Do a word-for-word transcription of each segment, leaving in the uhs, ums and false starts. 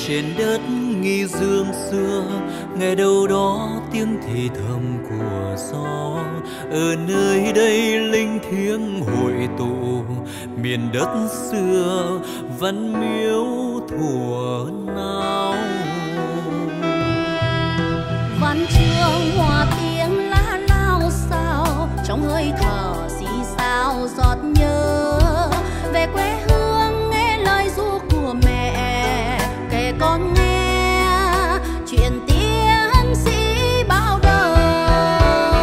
trên đất nghi dương xưa, nghe đâu đó tiếng thì thầm của gió. Ở nơi đây linh thiêng hội tụ, miền đất xưa văn miếu thuở nào. Văn chương hòa tiếng lá lao sao, trong hơi thở xì xào giọt nhớ về quê hương, nghe lời ru của mẹ kể con nghe chuyện tiến sĩ bao đời.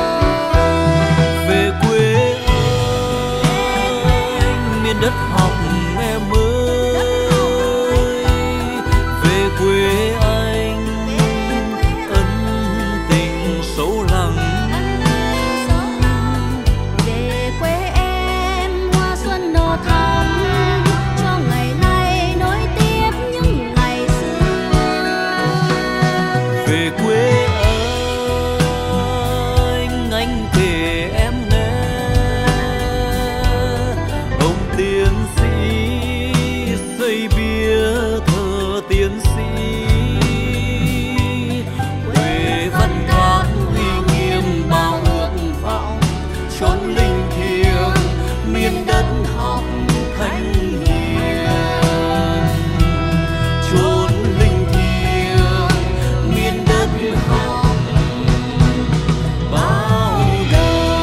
Về quê anh miền đất học em ơi, về quê anh ân tình sâu lắng. Về quê em hoa xuân nở thắm, cho ngày nay nối tiếp những ngày xưa. Về quê anh anh kể em nghe, ông tiến sĩ xây bia thờ tiến sĩ. Quê văn hóa uy nghiêm bao ước vọng, chốn linh thiêng miền đất học thánh hiền. Chốn linh thiêng miền đất học bao đời.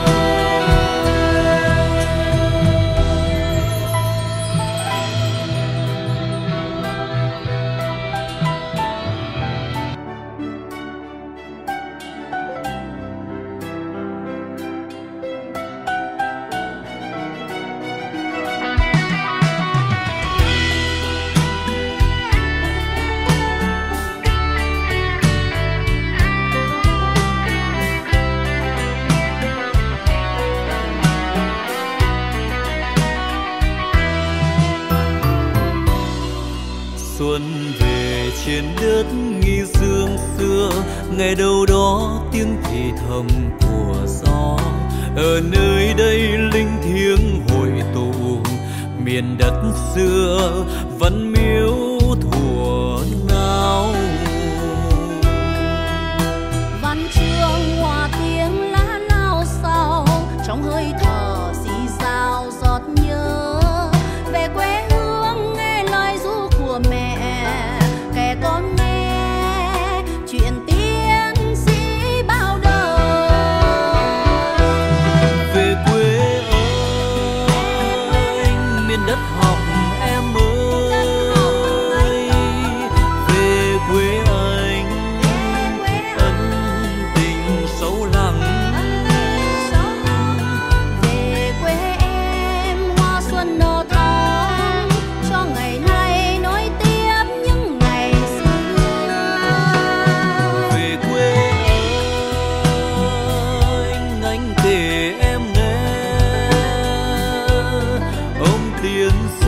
Xuân về trên đất nghi dương xưa, nghe đâu đó tiếng thì thầm của gió. Ở nơi đây linh thiêng hội tụ, miền đất xưa văn miếu thuở nào. Văn chương hòa tiếng lá lao sao, trong hơi thở xì xào giọt nhớ về quê hương, nghe lời ru của mẹ kể con nghe chuyện tiến sĩ bao đời. Về quê anh miền đất học em ơi, về quê anh ân tình sâu lắng. Về quê em hoa xuân nở thắm, cho ngày nay nối tiếp những ngày xưa. Về quê anh anh kể em nghe, ông tiến